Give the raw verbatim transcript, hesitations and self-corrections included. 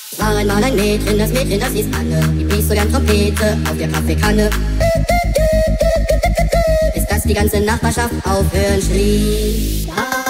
War einmal ein Mädchen, das Mädchen, das hieß Anne, die blies so gern Trompete auf der Kaffeekanne. Bis dass die ganze Nachbarschaft aufhören schrie. Ja.